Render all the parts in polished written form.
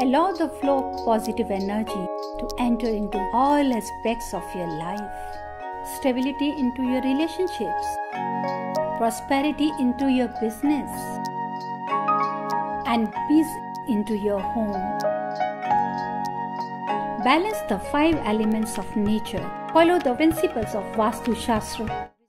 Allow the flow of positive energy to enter into all aspects of your life. Stability into your relationships. Prosperity into your business. And peace into your home. Balance the 5 elements of nature. Follow the principles of Vastu Shastra.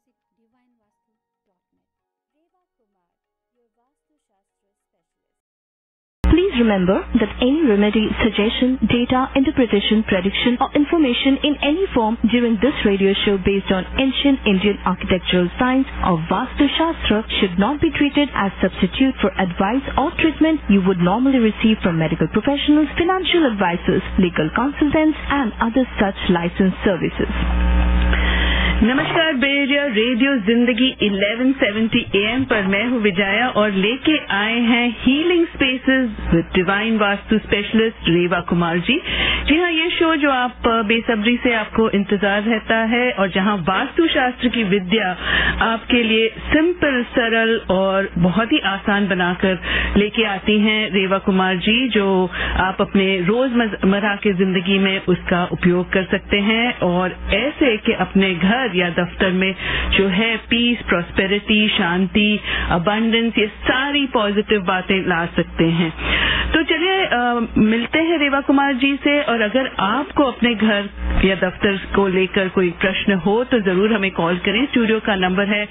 Please remember that any remedy, suggestion, data, interpretation, prediction or information in any form during this radio show based on ancient Indian architectural science or Vastu Shastra should not be treated as substitute for advice or treatment you would normally receive from medical professionals, financial advisors, legal consultants and other such licensed services. नमस्कार बेरिया radio Zindagi 1170 AM पर मैं हूँ विजया और लेके आए हैं healing spaces with divine vastu specialist Reva Kumar ji. जी हाँ, ये शो जो आप बेसब्री से आपको इंतजार रहता है और जहाँ वास्तु शास्त्र की विद्या आपके लिए सिंपल, सरल और बहुत ही आसान बनाकर लेके आती हैं रेवा कुमार जी, जो आप अपने रोजमर्रा की जिंदगी में उसका उपयोग कर सकते हैं और ऐसे कि अपने घर या दफ्तर में जो है पीस, प्रॉस्पेरिटी, शांति, अबंडेंस, ये सारी पॉजिटिव बातें ला सकते हैं। तो चलिए मिलते हैं रेवा कुमार जी से, और अगर आपको अपने घर या दफ्तर को लेकर कोई प्रश्न हो तो जरूर हमें कॉल करें। स्टूडियो का नंबर है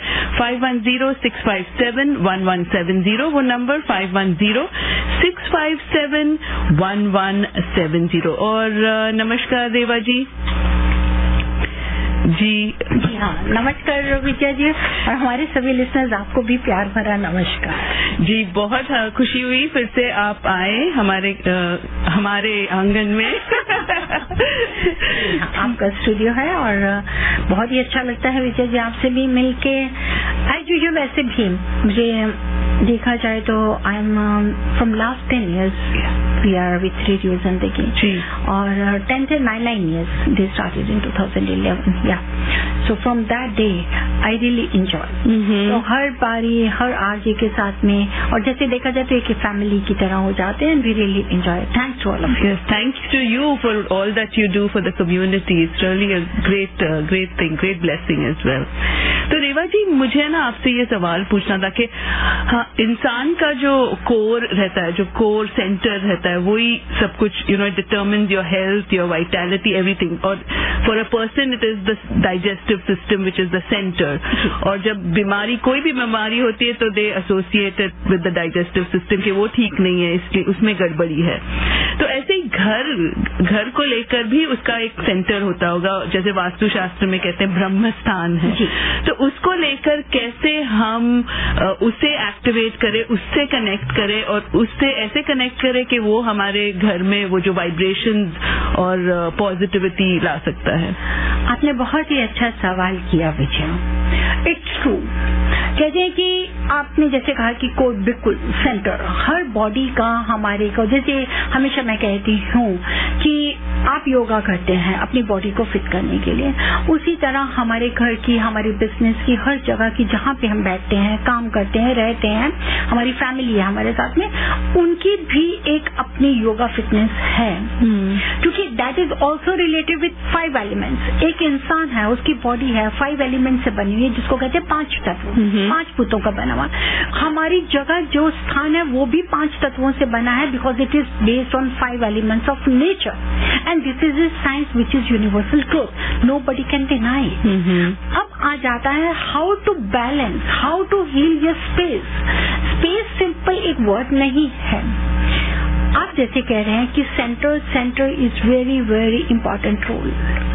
5106571170, वो नंबर 5106571170। और नमस्कार रेवा जी। जी हाँ, नमस्कार विजया जी और हमारे सभी लिसनर्स, आपको भी प्यार भरा नमस्कार जी। बहुत खुशी हुई फिर से आप आए हमारे आंगन में। आपका स्टूडियो है और बहुत ही अच्छा लगता है विजया जी आपसे भी मिलके। एज यूजुअल वैसे भी मुझे देखा जाए तो I am from last 10 years we are with radio Zindagi और 10 and 9 years they started in 2011. Yeah, so from that day I really enjoy. तो हर बारी हर आरजे के साथ में, और जैसे देखा जाए तो एक फैमिली की तरह हो जाते हैं, and we really enjoy it. Thanks to all of you. Yes, thanks to you for all that you do for the community. It's really a great thing, great blessing as well. तो रेवा जी, मुझे ना आपसे ये सवाल पूछना था कि हाँ, इंसान का जो कोर रहता है, जो कोर सेंटर रहता है, वही सब कुछ it determines your health, your vitality, everything. और for a person it is the digestive system which is the center. और जब कोई भी बीमारी होती है तो they associate it with the digestive system कि वो ठीक नहीं है, इसलिए उसमें गड़बड़ी है। तो ऐसे ही घर को लेकर भी उसका एक सेंटर होता होगा, जैसे वास्तु शास्त्र में कहते हैं ब्रह्मस्थान है। तो उसको लेकर कैसे हम उसे एक्टिवेट करें, उससे कनेक्ट करें और उससे ऐसे कनेक्ट करें कि वो हमारे घर में वो जो वाइब्रेशंस और पॉजिटिविटी ला सकता है। आपने बहुत ही अच्छा सवाल किया विजय। इट्स ट्रू, कहते हैं कि आपने जैसे कहा कि कोई बिल्कुल सेंटर हर बॉडी का हमारे को, जैसे हमेशा मैं कहती हूँ कि आप योगा करते हैं अपनी बॉडी को फिट करने के लिए, उसी तरह हमारे घर की, हमारी बिजनेस की, हर जगह की जहाँ पे हम बैठते हैं, काम करते हैं, रहते हैं, हमारी फैमिली है हमारे साथ में, उनकी भी एक अपनी योगा फिटनेस है, क्योंकि that is also related with 5 elements. एक इंसान है, उसकी बॉडी है 5 एलिमेंट से बनी हुई है, जिसको कहते हैं 5 तत्व, 5 भूतों का बना हुआ। हमारी जगह जो स्थान है वो भी 5 तत्वों से बना है, because it is based on 5 elements of nature, and this is a science which is universal truth, nobody can deny. अब आ जाता है how to balance, how to heal your space. Space simple एक वर्ड नहीं है। आप जैसे कह रहे हैं कि centre is very very important role.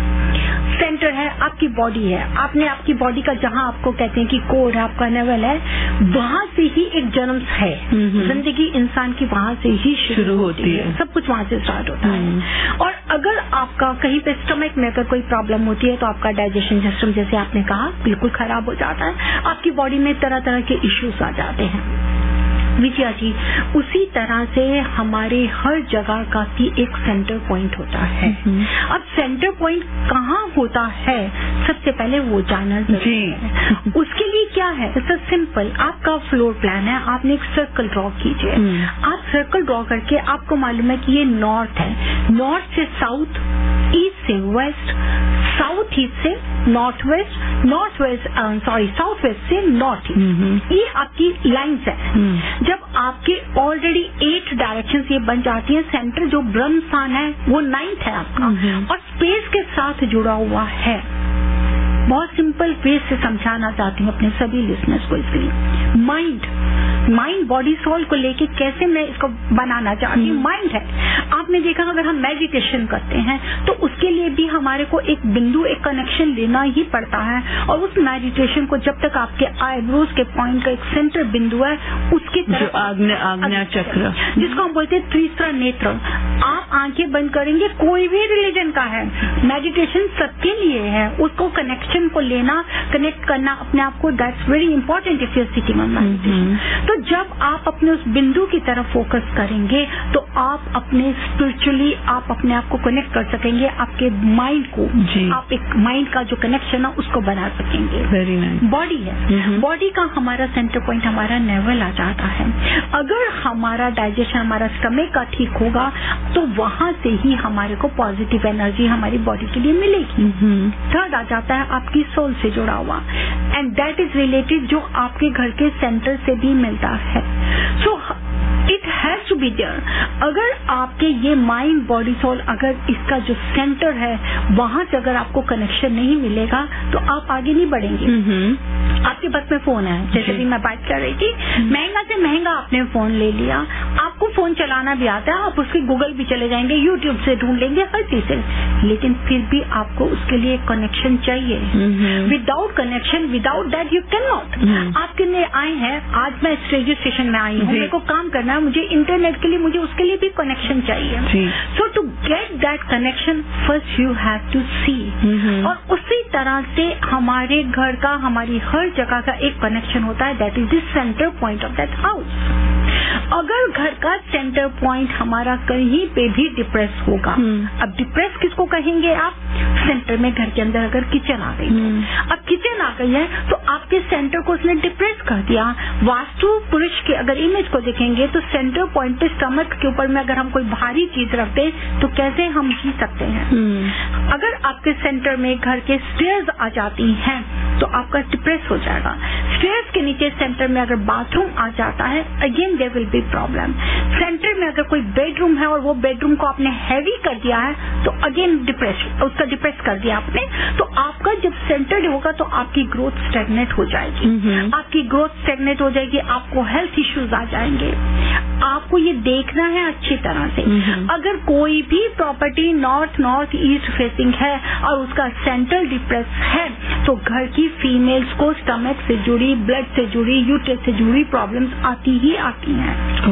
Centre है, आपकी बॉडी है, आपने आपकी बॉडी का जहां आपको कहते हैं कि कोर है, आपका नेवल है, वहां से ही एक जन्म है। जिंदगी इंसान की वहां से ही शुरू होती है, सब कुछ वहां से स्टार्ट होता है। और अगर आपका कहीं पे स्टमक में अगर कोई प्रॉब्लम होती है तो आपका डाइजेशन सिस्टम, जैसे आपने कहा, बिल्कुल खराब हो जाता है, आपकी बॉडी में तरह तरह के इश्यूज आ जाते हैं। विजया जी, उसी तरह से हमारे हर जगह का की एक सेंटर पॉइंट होता है। अब सेंटर पॉइंट कहाँ होता है, सबसे पहले वो जानना जरूरी है। उसके लिए क्या है, इट्स सिंपल, आपका फ्लोर प्लान है, आपने एक सर्कल ड्रॉ कीजिए। आप सर्कल ड्रॉ करके आपको मालूम है कि ये नॉर्थ है, नॉर्थ से साउथ, ईस्ट से वेस्ट, साउथ ईस्ट से नॉर्थ वेस्ट, साउथ वेस्ट से नॉर्थ ईस्ट, ये आपकी लाइन्स है। जब आपके ऑलरेडी 8 डायरेक्शन ये बन जाती है, सेंटर जो ब्रह्मस्थान है वो 9th है आपका, और स्पेस के साथ जुड़ा हुआ है। बहुत सिंपल वे से समझाना चाहती हूँ अपने सभी लिसनर्स को। इसके लिए माइंड बॉडी सोल को लेके कैसे मैं इसको बनाना चाहती हूँ। माइंड है, आपने देखा अगर हम मेडिटेशन करते हैं तो उसके लिए भी हमारे को एक बिंदु, एक कनेक्शन लेना ही पड़ता है, और उस मेडिटेशन को जब तक आपके आईब्रोज के पॉइंट का एक सेंटर बिंदु है उसकी तरफ, आज्ञा चक्र जिसको हम बोलते हैं तीसरा नेत्र, आप आंखें बंद करेंगे, कोई भी रिलीजन का है, मेडिटेशन सबके लिए है, उसको कनेक्शन को लेना, कनेक्ट करना अपने आप को, that's very important if you are sitting on meditation. तो जब आप अपने उस बिंदु की तरफ फोकस करेंगे तो आप अपने स्पिरिचुअली आप अपने आप को कनेक्ट कर सकेंगे, आपके माइंड को, आप एक माइंड का जो कनेक्शन है उसको बना सकेंगे। Very nice. बॉडी है, बॉडी का हमारा सेंटर पॉइंट हमारा नेवल आ जाता है। अगर हमारा डाइजेशन, हमारा स्टमक का ठीक होगा तो वहां से ही हमारे को पॉजिटिव एनर्जी हमारी बॉडी के लिए मिलेगी। थर्ड आ जाता है आपकी सोल से जुड़ा हुआ, एंड दैट इज रिलेटेड, जो आपके घर के सेंटर से भी मिलता है। So it has to be there. अगर आपके ये माइंड बॉडी सोल, अगर इसका जो सेंटर है वहां से अगर आपको कनेक्शन नहीं मिलेगा तो आप आगे नहीं बढ़ेंगे। आपके पास में फोन है, जैसे भी मैं बात कर रही थी, महंगा से महंगा आपने फोन ले लिया, आपको फोन चलाना भी आता है, आप उसके गूगल भी चले जाएंगे, यूट्यूब से ढूंढ लेंगे, हर चीज से, लेकिन फिर भी आपको उसके लिए कनेक्शन चाहिए। Without connection, without that you can not. आपके लिए आए हैं, आज मैं इस रेडियो स्टेशन में आई हूँ, मेरे को काम करना है, मुझे इंटरनेट के लिए, मुझे उसके लिए भी कनेक्शन चाहिए। So to get that connection first you have to see. और उसी तरह से हमारे घर का, हमारी हर जगह का एक कनेक्शन होता है, that is the centre point of that house. अगर घर का सेंटर पॉइंट हमारा कहीं पे भी डिप्रेस होगा, अब डिप्रेस किसको कहेंगे आप, सेंटर में घर के अंदर अगर किचन आ गई, अब किचन आ गई है तो आपके सेंटर को उसने डिप्रेस कर दिया। वास्तु पुरुष के अगर इमेज को देखेंगे तो सेंटर पॉइंट पे स्टमक के ऊपर में अगर हम कोई भारी चीज रखते तो कैसे हम जी सकते हैं। अगर आपके सेंटर में घर के स्टेयर्स आ जाती हैं तो आपका डिप्रेस हो जाएगा। स्टेयर्स के नीचे सेंटर में अगर बाथरूम आ जाता है, again there will be problem. Centre में अगर कोई बेडरूम है और वो बेडरूम को आपने हैवी कर दिया है तो अगेन उसका डिप्रेस कर दिया आपने, तो आपका जब सेंटर होगा तो आपकी ग्रोथ स्टैग्नेट हो जाएगी। आपकी ग्रोथ स्टैग्नेट हो जाएगी, आपको हेल्थ इश्यूज आ जाएंगे। आपको ये देखना है अच्छी तरह से। अगर कोई भी प्रॉपर्टी नॉर्थ ईस्ट फेसिंग है और उसका सेंटर डिप्रेस है तो घर की फीमेल्स को स्टमक से जुड़ी, ब्लड से जुड़ी, यूट्रस से जुड़ी प्रॉब्लम्स आती ही आती हैं।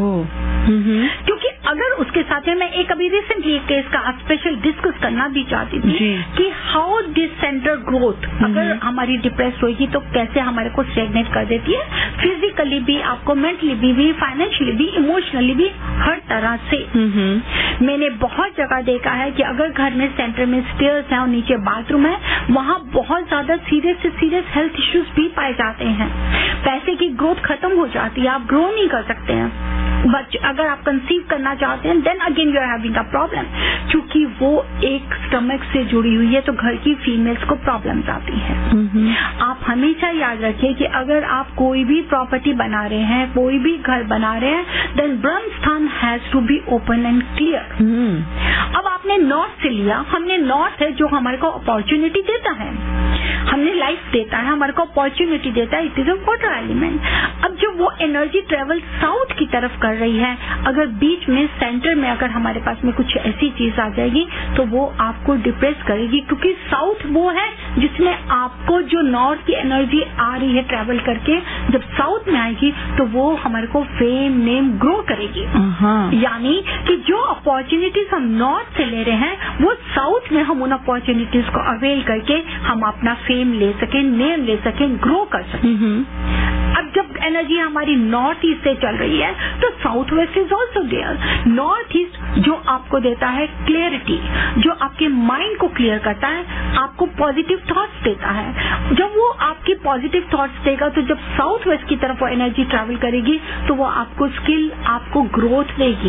क्योंकि अगर उसके साथ में मैं एक अभी रिसेंटली एक केस का स्पेशल डिस्कस करना भी चाहती थी कि हाउ दिस सेंटर ग्रोथ अगर हमारी डिप्रेस होगी तो कैसे हमारे को स्टेग्नेट कर देती है, फिजिकली भी, आपको मेंटली भी, फाइनेंशियली भी, इमोशनली भी, हर तरह से। मैंने बहुत जगह देखा है कि अगर घर में सेंटर में स्टेयर्स है और नीचे बाथरूम है, वहाँ बहुत ज्यादा सीरियस से सीरियस हेल्थ इश्यूज भी पाए जाते हैं। पैसे की ग्रोथ खत्म हो जाती है, आप ग्रो नहीं कर सकते हैं। बट अगर आप कंसीव करना चाहते हैं then again you are having a problem, क्योंकि वो एक स्टमक से जुड़ी हुई है तो घर की फीमेल्स को प्रॉब्लम्स आती है। आप हमेशा याद रखिए कि अगर आप कोई भी प्रॉपर्टी बना रहे हैं, कोई भी घर बना रहे हैं, then Brahmasthan has to be open and clear. अब आपने नॉर्थ से लिया, हमने नॉर्थ है जो हमारे को अपॉर्चुनिटी देता है, हमने लाइफ देता है, हमारे को अपॉर्चुनिटी देता है, it is a water element. अब जब वो एनर्जी ट्रेवल साउथ की तरफ कर रही है, अगर बीच में सेंटर में अगर हमारे पास में कुछ ऐसी चीज आ जाएगी तो वो आपको डिप्रेस करेगी, क्योंकि साउथ वो है जिसमें आपको जो नॉर्थ की एनर्जी आ रही है ट्रेवल करके, जब साउथ में आएगी तो वो हमारे को फेम नेम ग्रो करेगी। यानी कि जो अपॉर्चुनिटीज हम नॉर्थ से ले रहे हैं वो साउथ में हम उन अपॉर्चुनिटीज को अवेल करके हम अपना फेम ले सकें, नेम ले सकें, ग्रो कर सकें। अब जब एनर्जी हमारी नॉर्थ ईस्ट से चल रही है तो south west is also there. North east जो आपको देता है क्लियरिटी, जो आपके माइंड को क्लियर करता है, आपको पॉजिटिव थॉट्स देता है. जब वो आपकी पॉजिटिव थॉट्स देगा तो जब साउथ वेस्ट की तरफ वो एनर्जी ट्रैवल करेगी तो वो आपको स्किल, आपको ग्रोथ देगी,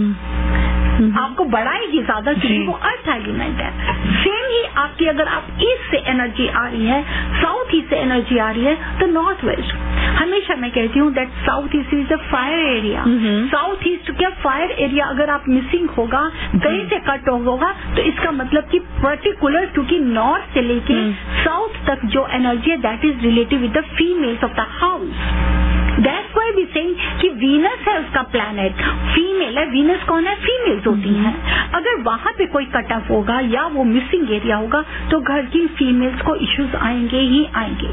आपको बढ़ाएगी ज्यादा, क्योंकि वो अर्थ एलिमेंट है. सेम ही आपकी अगर आप ईस्ट से एनर्जी आ रही है, साउथ ईस्ट से एनर्जी आ रही है तो नॉर्थ वेस्ट. हमेशा मैं कहती हूँ that south east is the fire area. South east क्या फायर एरिया अगर आप मिसिंग होगा, कहीं से कट होगा तो इसका मतलब कि पर्टिकुलर, क्योंकि नॉर्थ से लेके साउथ तक जो एनर्जी है that is relative with the females of the house. That's why we saying कि वीनस है उसका प्लैनेट, फीमेल है. वीनस कौन है? फीमेल्स होती हैं. अगर वहां पे कोई कट ऑफ होगा या वो मिसिंग एरिया होगा तो घर की फीमेल्स को इश्यूज आएंगे ही आएंगे.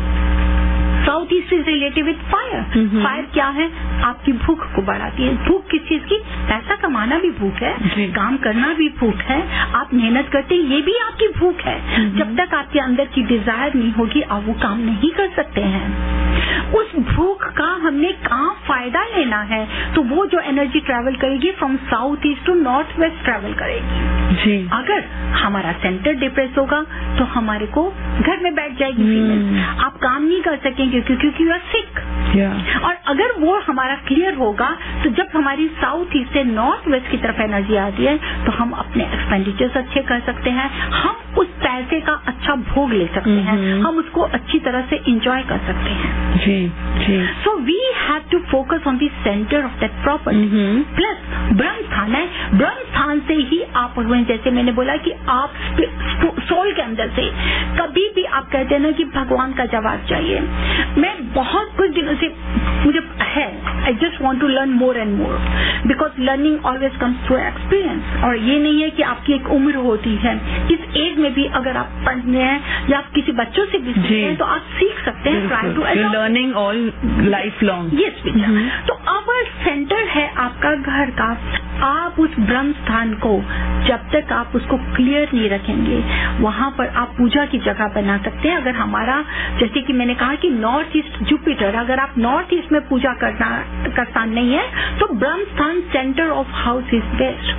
South east is related with fire. Fire क्या है? आपकी भूख को बढ़ाती है. भूख किस चीज की? पैसा कमाना भी भूख है, काम करना भी भूख है, आप मेहनत करते हैं ये भी आपकी भूख है. जब तक आपके अंदर की डिजायर नहीं होगी आप वो काम नहीं कर सकते हैं. उस भूख का हमने कहाँ फायदा लेना है तो वो जो एनर्जी ट्रैवल करेगी from south east to north west travel करेगी. अगर हमारा सेंटर डिप्रेस होगा तो हमारे को घर में बैठ जाएगी फीमेल, आप काम नहीं कर सकेंगे क्योंकि यू आर सिक. और अगर वो हमारा क्लियर होगा तो जब हमारी साउथ ईस्ट से नॉर्थ वेस्ट की तरफ एनर्जी आती है तो हम अपने एक्सपेंडिचर्स अच्छे कर सकते हैं, हम उस पैसे का अच्छा भोग ले सकते हैं, हम उसको अच्छी तरह से इंजॉय कर सकते हैं. So we have to focus on the centre of that property. Plus Brahmasthan है, ब्रह्मस्थान से ही आप, जैसे मैंने बोला कि आप सोल के अंदर से कभी भी आप कहते हैं ना कि भगवान का जवाब चाहिए. मैं बहुत कुछ दिनों से मुझे है, I just want to learn more and more because learning always comes through experience. और ये नहीं है कि आपकी एक उम्र होती है, इस एज में भी अगर आप पढ़ने हैं या आप किसी बच्चों से भी सीखते हैं तो आप सीख सकते हैं. Try to learning all life long. Yes बेटा. तो अवर सेंटर है आपका घर का. आप उस ब्रह्म स्थान को जब तक आप उसको क्लियर नहीं रखेंगे वहां पर आप पूजा की जगह बना सकते हैं. अगर हमारा, जैसे कि मैंने कहा कि नॉर्थ ईस्ट जुपिटर, अगर आप नॉर्थ ईस्ट में पूजा करना का स्थान नहीं है तो Brahmasthan centre of house is best.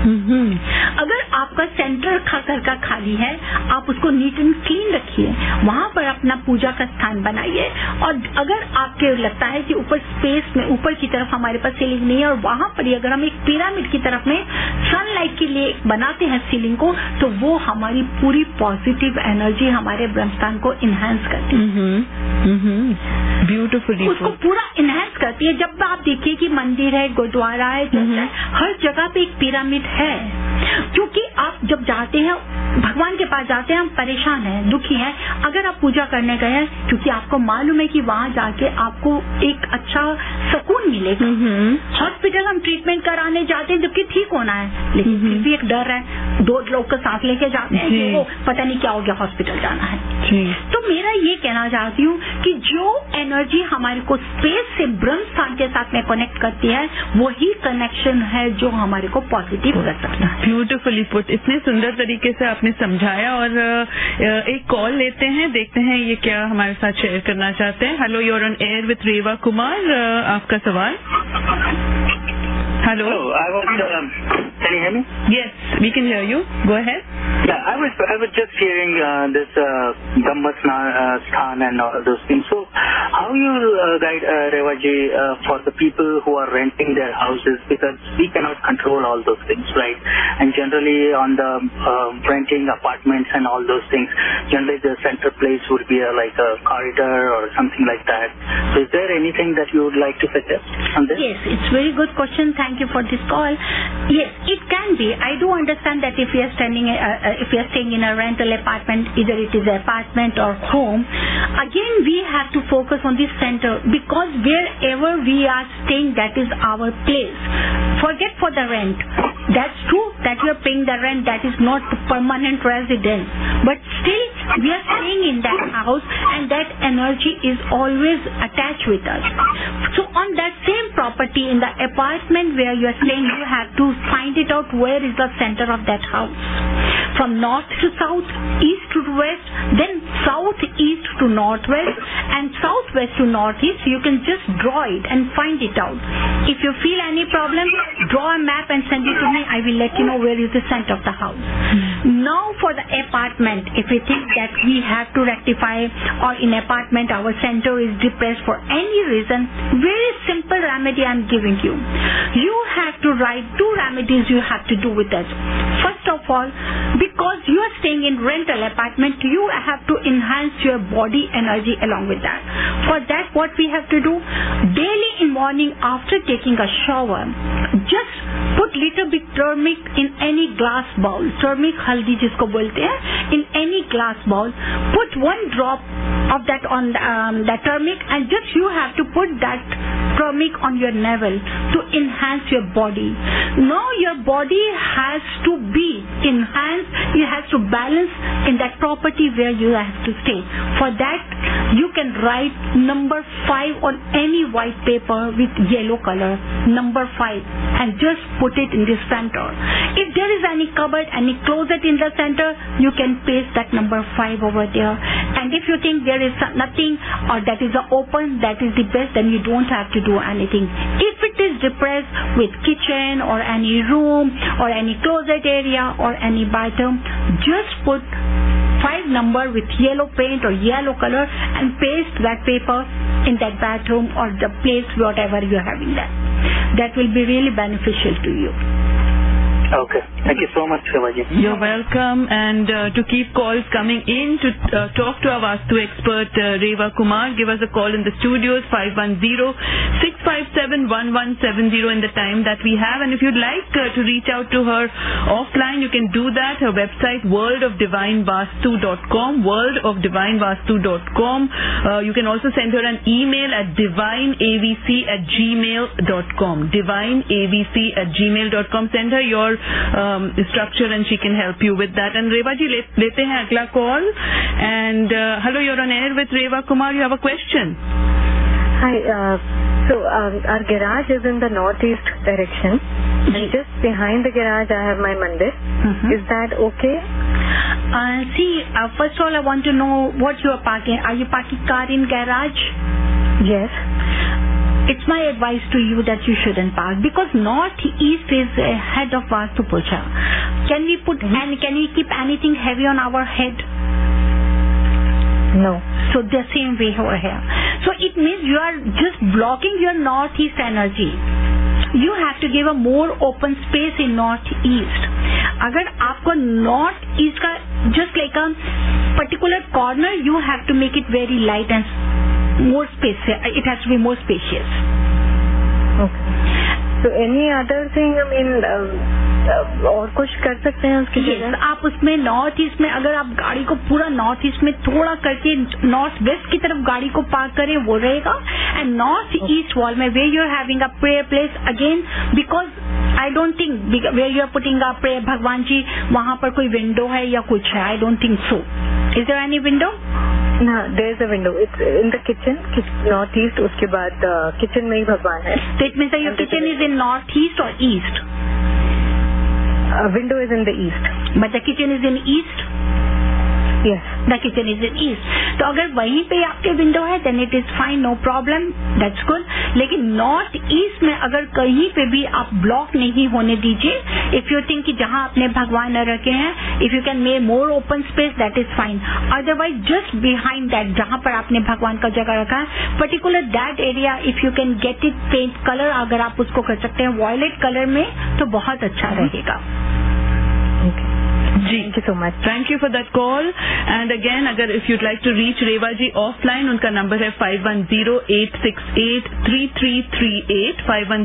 अगर आपका सेंटर घर का खाली है आप उसको नीट एंड क्लीन रखिए, वहां पर अपना पूजा का स्थान बनाइए. और अगर आपके लगता है कि ऊपर स्पेस में ऊपर की तरफ हमारे पास सीलिंग नहीं है और वहां पर ही अगर हम एक पिरामिड की तरफ में सनलाइट के लिए बनाते हैं सीलिंग को तो वो हमारी पूरी पॉजिटिव एनर्जी हमारे ब्रह्मस्थान को इनहेंस करती है. ब्यूटिफुली उसको पूरा इनहेंस करती है. जब आप देखिए कि मंदिर है, गुरुद्वारा है, हर जगह पे एक पिरामिड है. क्योंकि आप जब जाते हैं भगवान के पास जाते हैं, हम परेशान हैं, दुखी हैं, अगर आप पूजा करने गए हैं क्योंकि आपको मालूम है कि वहां जाके आपको एक अच्छा सुकून मिलेगा. हॉस्पिटल हम ट्रीटमेंट कराने जाते हैं जबकि ठीक होना है, लेकिन फिर भी एक डर है, 2 लोग का साथ लेके जाते हैं कि वो पता नहीं क्या हो गया, हॉस्पिटल जाना है. तो मेरा ये कहना चाहती हूँ कि जो एनर्जी हमारे को स्पेस से ब्रह्म स्थान के साथ में कनेक्ट करती है वही कनेक्शन है जो हमारे को पॉजिटिव कर सकता है. Beautifully put. इतने सुंदर तरीके से आपने समझाया. और एक कॉल लेते हैं, देखते हैं ये क्या हमारे साथ शेयर करना चाहते हैं. Hello, you are on air with Rewa Kumar. आपका सवाल. Hello. Can you hear me? Yes, we can hear you. Go ahead. Yeah, I was just hearing this Brahmasthan and all those things. So, how you guide Rewaji for the people who are renting their houses, because we cannot control all those things, right? And generally on the renting apartments and all those things, generally the center place would be like a corridor or something like that. So, is there anything that you would like to suggest on this? Yes, it's very good question. Thank you for this call. Yes, it can be. I do understand that if we are staying in a rental apartment, either it is an apartment or home, again we have to focus on the center because wherever we are staying, that is our place. Forget for the rent. That's true that you are paying the rent. That is not permanent residence. But still, we are staying in that house and that energy is always attached with us. So on that same property, in the apartment where you are staying, you have to find it out where is the center of that house. from north to south, east to west, then southeast to northwest, and southwest to northeast. You can just draw it and find it out. If you feel any problem, draw a map and send it to me. I will let you know where is the center of the house. Now for the apartment, if we think that we have to rectify, or in apartment our center is depressed for any reason, very simple remedy I am giving you. You have to write 2 remedies you have to do with us. First of all, because you are staying in rental apartment, you have to enhance your body energy along with that. For that, what we have to do, daily in morning after taking a shower, just put little bit turmeric in any glass bowl. Turmeric haldi jisko bolte hain, in any glass bowl, put 1 drop of that on that turmeric, and just you have to put that turmeric on your navel to enhance your body. Now your body has to be enhanced, it has to balance in that property where you have to stay. For that, you can write number 5 on any white paper with yellow color, number 5, and just put it in the center. If there is any cupboard, any closet in the center, you can paste that number 5 over there. And if you think there is nothing, or that is open, that is the best, then you don't have to do anything. If it is depressed with kitchen or any room or any closet area or any bathroom, just put 5 number with yellow paint or yellow color and paste that paper in that bathroom or the place whatever you are having that. That will be really beneficial to you. Okay. Thank you so much, Rewaji. You're welcome. And to keep calls coming in to talk to our Vastu expert, Rewa Kumar, give us a call in the studios, 510-657-1170 in the time that we have. And if you'd like to reach out to her offline, you can do that. Her website, worldofdivinevastu.com, worldofdivinevastu.com. You can also send her an email at divineavc@gmail.com, divineavc@gmail.com. Send her your structure and she can help you with that. And Rewa ji, lete hain agla call. And hello, you're on air with Rewa Kumar. You have a question. Hi. So our garage is in the northeast direction, and just behind the garage I have my mandir. Is that okay? First of all, I want to know what you are parking. Are you parking car in garage? Yes. It's my advice to you that you shouldn't park, because northeast is head of Vastu Puja. Can we put and can we keep anything heavy on our head? No. So the same way over here. So it means you are just blocking your northeast energy. You have to give a more open space in northeast. अगर आपको northeast का just like a particular corner, you have to make it very light and more space. It has to be more spacious. Okay. So any other thing, I mean, और कुछ कर सकते हैं उसकी जगह? आप उसमें नॉर्थ ईस्ट में अगर आप गाड़ी को पूरा नॉर्थ ईस्ट में थोड़ा करके नॉर्थ वेस्ट की तरफ गाड़ी को पार्क करें, वो रहेगा. एंड नॉर्थ ईस्ट वॉल में where you are having a prayer place again, because I don't think where you are putting a prayer भगवान जी, वहां पर कोई विंडो है या कुछ है. I don't think so. Is there any window? No, there is a window. It's in the kitchen, northeast. उसके बाद kitchen में ही भगवान है. That means that your kitchen is in northeast or east? Window is in the east. But the kitchen is in east? Yes. The kitchen is in east. तो अगर वहीं पे आपके विंडो है, then it is fine, no problem, that's good. लेकिन north east में अगर कहीं पे भी आप ब्लॉक नहीं होने दीजिए. इफ यू थिंक कि जहां आपने भगवान रखे हैं, if you can make more open space, that is fine. Otherwise just behind that, जहां पर आपने भगवान का जगह रखा है, particular that area, if you can get it paint colour, अगर आप उसको कर सकते हैं वॉयलेट कलर में, तो बहुत अच्छा रहेगा. Thank you so much. Thank you for that call. And again, अगर if you'd like to reach Rewa ji offline, उनका नंबर है 510-868-3338,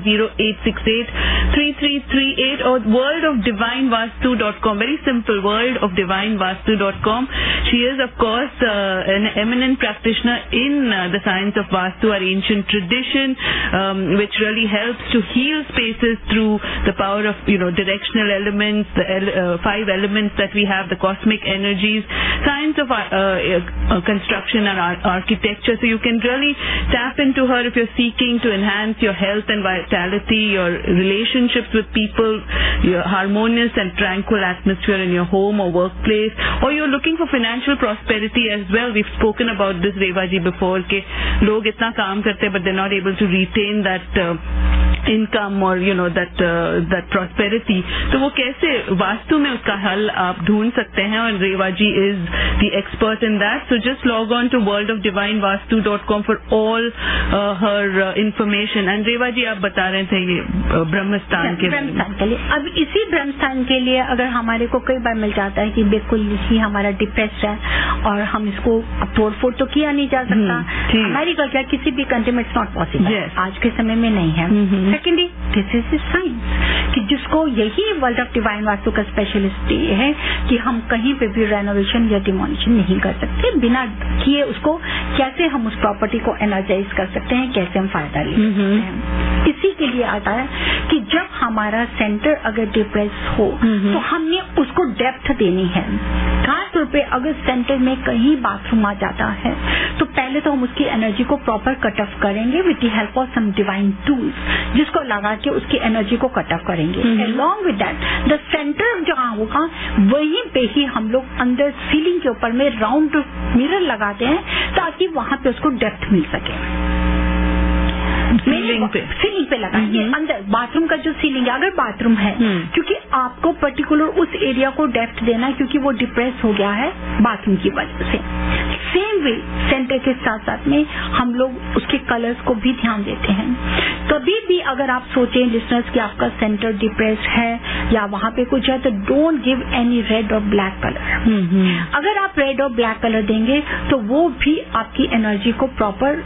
510-868-3338, और worldofdivinevastu.com. Very simple, worldofdivinevastu.com. She is, of course, an eminent practitioner in the science of Vastu, our ancient tradition, which really helps to heal spaces through the power of, directional elements, the 5 elements elements that we have, the cosmic energies, science of construction and architecture. So you can really tap into her if you're seeking to enhance your health and vitality, your relationships with people, your harmonious and tranquil atmosphere in your home or workplace, or you're looking for financial prosperity as well. We've spoken about this, Rewa ji, before कि लोग इतना काम करते हैं but they're not able to retain that income or that prosperity. तो वो कैसे वास्तु में उसका हल आप ढूंढ सकते हैं, और रेवा जी is the expert in that. So just log on to worldofdivinevastu.com for all her information. And रेवा जी आप बता रहे थे ये ब्रह्मस्थान के लिए. अब इसी ब्रह्मस्थान के लिए अगर हमारे को कई बार मिल जाता है कि बिल्कुल ही हमारा डिप्रेस्ड है और हम इसको तोड़-फोड़ तो किया नहीं जा सकता, अमेरिका क्या किसी भी कंट्री में इट्स नॉट पॉसिबल, आज के समय में नहीं है. सेकेंडली दिस इज साइंस कि जिसको यही वर्ल्ड ऑफ डिवाइन वास्तु का स्पेशलिस्ट ये है कि हम कहीं पे भी रेनोवेशन या डिमोलिशन नहीं कर सकते बिना किए. उसको कैसे हम उस प्रॉपर्टी को एनर्जाइज कर सकते हैं, कैसे हम फायदा ले सकते हैं. इसी के लिए आता है कि जब हमारा सेंटर अगर डिप्रेस हो तो हमने उसको डेप्थ देनी है. खास तौर पे अगर सेंटर में कहीं बाथरूम आ जाता है तो पहले तो हम उसकी एनर्जी को प्रॉपर कट ऑफ करेंगे with the help of some divine tools, जिसको लगा के उसकी एनर्जी को कट ऑफ करेंगे. Along with that the centre जहाँ होगा वहीं पे ही हम लोग अंदर सीलिंग के ऊपर में राउंड मिरर लगाते हैं ताकि वहां पे उसको डेप्थ मिल सके. सीलिंग पे लगाएंगे अंदर बाथरूम का जो सीलिंग है, अगर बाथरूम है, क्योंकि आपको पर्टिकुलर उस एरिया को डेप्थ देना है क्योंकि वो डिप्रेस हो गया है बाथरूम की वजह से. सेम वे सेंटर के साथ साथ में हम लोग उसके कलर्स को भी ध्यान देते हैं. कभी भी अगर आप सोचें लिसनर्स कि आपका सेंटर डिप्रेस है या वहां पे कुछ है तो डोंट गिव एनी रेड और ब्लैक कलर. अगर आप रेड और ब्लैक कलर देंगे तो वो भी आपकी एनर्जी को प्रॉपर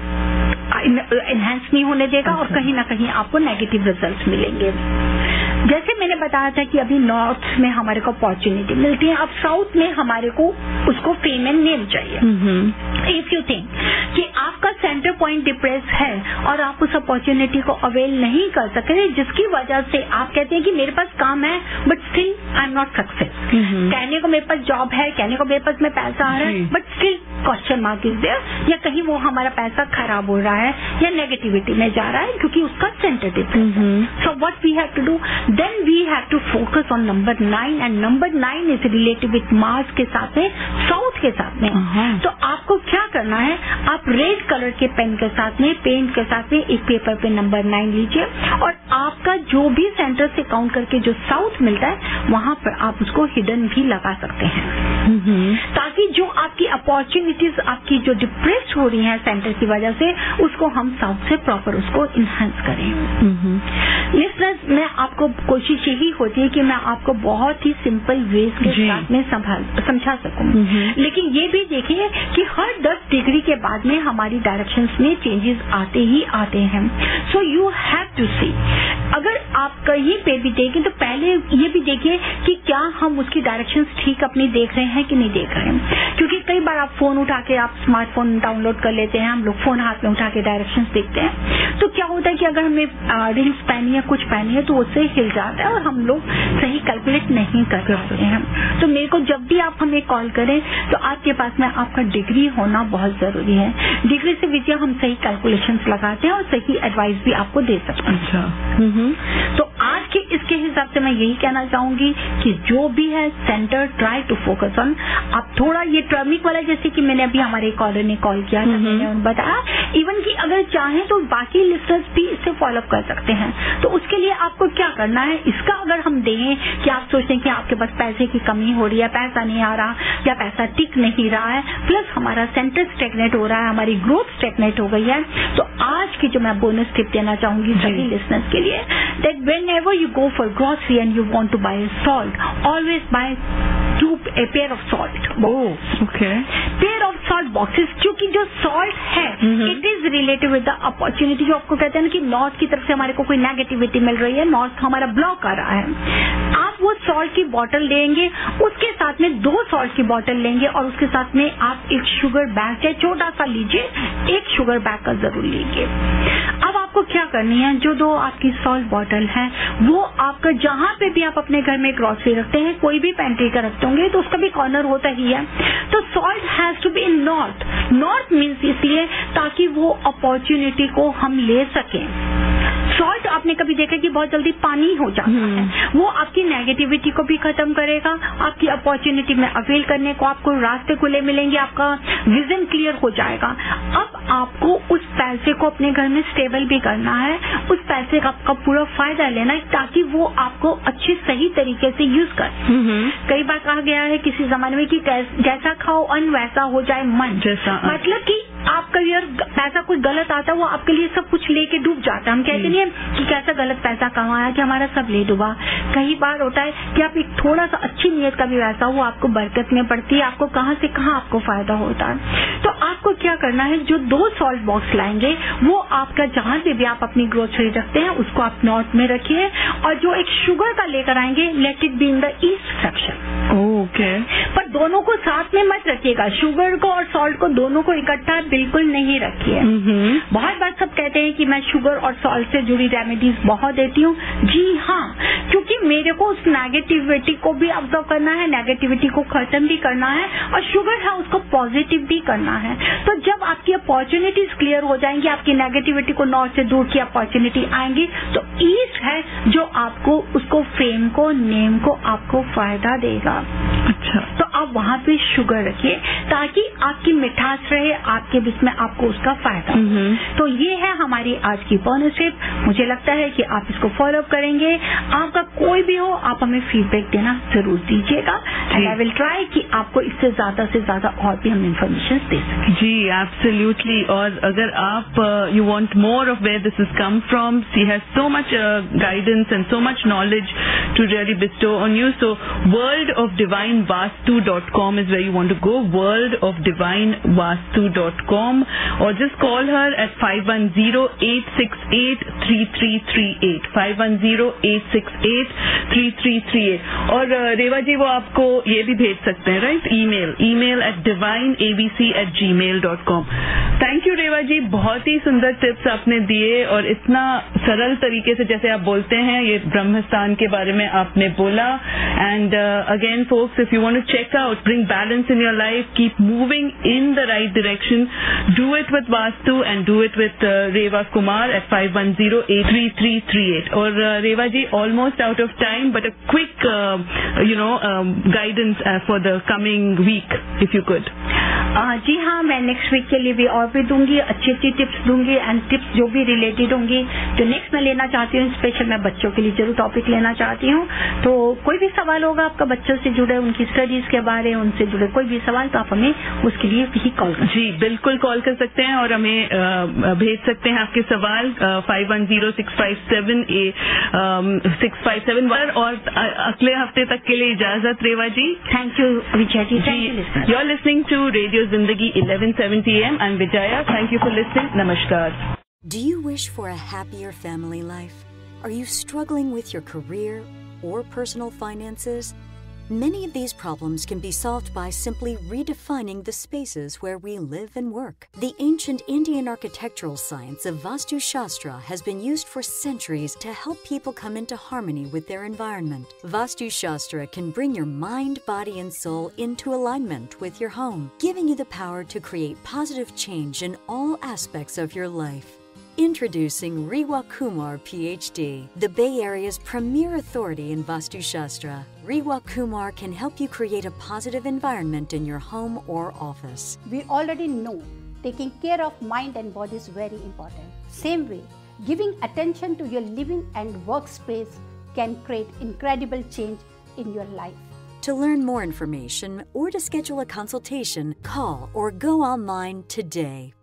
एनहांस नहीं होने देगा और कहीं ना कहीं आपको नेगेटिव रिजल्ट्स मिलेंगे. जैसे मैंने बताया था कि अभी नॉर्थ में हमारे को अपॉर्चुनिटी मिलती है, अब साउथ में हमारे को उसको फेम एंड नेम चाहिए. इफ यू थिंक कि आपका सेंटर पॉइंट डिप्रेस है और आप उस अपॉर्चुनिटी को अवेल नहीं कर सके जिसकी वजह से आप कहते हैं कि मेरे पास काम है but still I am not success, कहने को मेरे पास जॉब है, कहने को मेरे पास में पैसा आ रहा है but still question mark is there, या कहीं वो हमारा पैसा खराब हो रहा है या नेगेटिविटी में जा रहा है क्योंकि उसका सेंटर डिप्रेस है. So what we have to do then we have to focus on number 9 and number 9 is related with Mars के साथ में, साउथ के साथ में. तो आपको क्या करना है, आप रेड कलर के पेन के साथ में, पेंट के साथ में एक पेपर पे नंबर 9 लीजिए और आपका जो भी सेंटर से काउंट करके जो साउथ मिलता है वहां पर आप उसको हिडन भी लगा सकते हैं ताकि जो आपकी अपॉर्चुनिटीज आपकी जो डिप्रेस हो रही है सेंटर की वजह से उसको हम साउथ से प्रॉपर उसको इनहेंस करें. लिसनर्स, मैं आपको कोशिश यही होती है कि मैं आपको बहुत ही सिंपल वेज के साथ में समझा सकूं, लेकिन ये भी देखिए कि हर 10 डिग्री के बाद में हमारी डायरेक्शंस में चेंजेस आते ही आते हैं. So you have to see, अगर आप कहीं पे भी देखें तो पहले ये भी देखिए कि क्या हम उसकी डायरेक्शंस ठीक अपनी देख रहे हैं कि नहीं देख रहे हैं, क्योंकि कई बार आप फोन उठा के आप स्मार्टफोन डाउनलोड कर लेते हैं, हम लोग फोन हाथ में उठा के डायरेक्शंस देखते हैं तो क्या होता है कि अगर हमें रिंग्स पहनी है कुछ पहनी है तो उससे हिल जाता है और हम लोग सही कैलकुलेट नहीं कर सकते हैं. तो मेरे को जब भी आप हमें कॉल करें तो आपके पास में आपका डिग्री होना बहुत जरूरी है. डिग्री से विजय हम सही कैलकुलेशंस लगाते हैं और सही एडवाइस भी आपको दे सकते हैं. तो आज के इसके हिसाब से मैं यही कहना चाहूंगी कि जो भी है centre try to focus on. आप थोड़ा ये टर्मिक वाला जैसे कि मैंने अभी हमारे कॉलर ने कॉल किया था, मैंने बताया इवन कि अगर चाहें तो बाकी लिस्टर्स भी इससे फॉलोअप कर सकते हैं. तो उसके लिए आपको क्या करना है, इसका अगर हम दें कि आप सोचते हैं कि आपके पास पैसे की कमी हो रही है, पैसा नहीं आ रहा या पैसा टिक नहीं रहा है, प्लस हमारा सेंटर स्टेगनेट हो रहा है, हमारी ग्रोथ स्टेगनेट हो गई है, तो आज की जो मैं बोनस टिप देना चाहूंगी सभी लिसनर्स के लिए, that whenever you go for grocery and you want to buy salt, always buy a pair of salt. Okay. Pair of salt boxes, क्योंकि जो salt है it is related with the opportunity. जो आपको कहते हैं ना कि नॉर्थ की तरफ से हमारे को कोई नेगेटिविटी मिल रही है, नॉर्थ हमारा ब्लॉक आ रहा है, आप वो सॉल्ट की बॉटल लेंगे, उसके साथ साथ में 2 सॉल्ट की बॉटल लेंगे और उसके साथ में आप एक शुगर बैग चाहे छोटा सा लीजिए, एक शुगर बैग का जरूर लीजिए। अब आपको क्या करनी है, जो 2 आपकी सॉल्ट बॉटल है वो आपका जहां पे भी आप अपने घर में ग्रोसरी रखते हैं, कोई भी पेंट्री का रखते होंगे तो उसका भी कॉर्नर होता ही है। तो salt has to be in north means इसलिए ताकि वो अपॉर्चुनिटी को हम ले सकें। सॉल्ट आपने कभी देखा कि बहुत जल्दी पानी हो जाता है, वो आपकी नेगेटिविटी को भी खत्म करेगा, आपकी अपॉर्चुनिटी में अवेल करने को आपको रास्ते खुले मिलेंगे, आपका विजन क्लियर हो जाएगा। अब आपको उस पैसे को अपने घर में स्टेबल भी करना है, उस पैसे का आपका पूरा फायदा लेना है ताकि वो आपको अच्छे सही तरीके से यूज कर। कई बार कहा गया है किसी जमाने में कि जैसा खाओ अन्न वैसा हो जाए मन, मतलब कि आपका यार पैसा कुछ गलत आता है वो आपके लिए सब कुछ लेके डूब जाता है। हम कहते नहीं है कि कैसा गलत पैसा कमाया कि हमारा सब ले डूबा। कई बार होता है कि आप एक थोड़ा सा अच्छी नीयत का भी वैसा हो, आपको बरकत में पड़ती है, आपको कहां से कहां आपको फायदा होता है। तो आपको क्या करना है, जो 2 सॉल्ट बॉक्स लाएंगे वो आपका जहां से भी आप अपनी ग्रोसरी रखते हैं उसको आप नॉर्थ में रखिए, और जो एक शुगर का लेकर आएंगे let it be in the east section. Okay, पर दोनों को साथ में मत रखिएगा, शुगर को और सॉल्ट को दोनों को इकट्ठा बिल्कुल नहीं रखिए। बहुत बार सब कहते हैं कि मैं शुगर और सॉल्ट से जुड़ी रेमेडीज बहुत देती हूँ। जी हाँ, क्योंकि मेरे को उस नेगेटिविटी को भी ऑब्जर्व करना है, नेगेटिविटी को खत्म भी करना है, और शुगर है उसको पॉजिटिव भी करना है। तो जब आपकी अपॉर्चुनिटीज क्लियर हो जाएंगी, आपकी नेगेटिविटी को नॉर्थ से दूर की अपॉर्चुनिटी आएंगी, तो ईस्ट है जो आपको उसको फेम को नेम को आपको फायदा देगा। अच्छा, तो आप वहाँ पे शुगर रखिए ताकि आपकी मिठास रहे, आपके बीच में आपको उसका फायदा। तो ये है हमारी आज की बोनस-टिप। मुझे लगता है कि आप इसको फॉलो अप करेंगे। आपका कोई भी हो आप हमें फीडबैक देना जरूर दीजिएगा, एंड आई विल ट्राई कि आपको इससे ज्यादा और भी हम इन्फॉर्मेशन दे सकें। जी एब्सोल्युटली। और अगर आप you want more of where this is come from, she has so much guidance and so much knowledge to really bestow on you. So worldofdivinevastu.com is where you want to go, worldofdivinevastu.com, or just call her at 510-868-3338, 510-868-3338. और रेवा जी वो आपको ये भी भेज सकते हैं, right? email at divineabc@gmail.com. Thank you Rewa ji, बहुत ही सुंदर टिप्स आपने दिए और इतना सरल तरीके से जैसे आप बोलते हैं, ये ब्रह्मस्थान के बारे में आपने बोला. And again folks, if you want to check out, bring balance in your life, keep moving in the right direction, do it with Vastu and do it with Rewa Kumar at 510-83338. Or Rewa ji, almost out of time, but a quick guidance for the coming week if you could. जी हाँ, मैं next week के लिए भी और भी दूंगी, अच्छी tips दूंगी, एंड टिप्स जो भी रिलेटेड होंगी जो नेक्स्ट मैं लेना चाहती हूँ, स्पेशल मैं बच्चों के लिए जरूर टॉपिक लेना चाहती हूँ. तो कोई भी सवाल होगा आपका बच्चों से जुड़े, उनकी स्टडीज के बारे, उनसे जुड़े कोई भी सवाल, तो आप हमें उसके लिए भी कॉल कर. जी बिल्कुल कॉल कर सकते हैं और हमें भेज सकते हैं आपके सवाल 510-657 और अगले हफ्ते तक के लिए इजाजत Rewa ji. Thank you Vijay ji. You are listening to radio Zindagi 1170 AM. I'm Vijaya. Thank you for listening. Namaskar. Do you wish for a happier family life? Are you struggling with your career or personal finances? Many of these problems can be solved by simply redefining the spaces where we live and work. The ancient Indian architectural science of Vastu Shastra has been used for centuries to help people come into harmony with their environment. Vastu Shastra can bring your mind, body, and soul into alignment with your home, giving you the power to create positive change in all aspects of your life. Introducing Rewa Kumar, PhD, the Bay Area's premier authority in Vastu Shastra. Rewa Kumar can help you create a positive environment in your home or office. We already know taking care of mind and body is very important. Same way, giving attention to your living and workspace can create incredible change in your life. To learn more information or to schedule a consultation, call or go online today.